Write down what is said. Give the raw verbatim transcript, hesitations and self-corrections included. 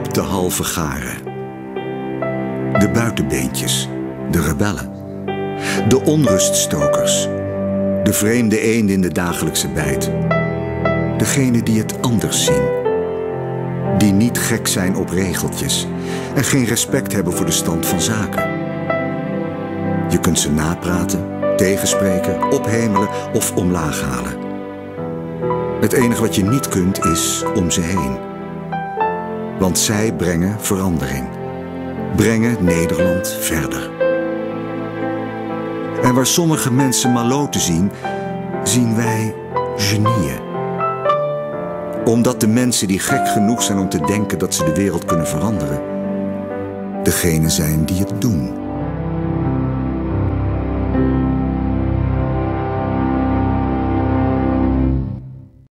De halve garen. De buitenbeentjes. De rebellen. De onruststokers. De vreemde eend in de dagelijkse bijt. Degenen die het anders zien. Die niet gek zijn op regeltjes en geen respect hebben voor de stand van zaken. Je kunt ze napraten, tegenspreken, ophemelen of omlaag halen. Het enige wat je niet kunt is om ze heen. Want zij brengen verandering. Brengen Nederland verder. En waar sommige mensen maloten zien, zien wij genieën. Omdat de mensen die gek genoeg zijn om te denken dat ze de wereld kunnen veranderen, degene zijn die het doen.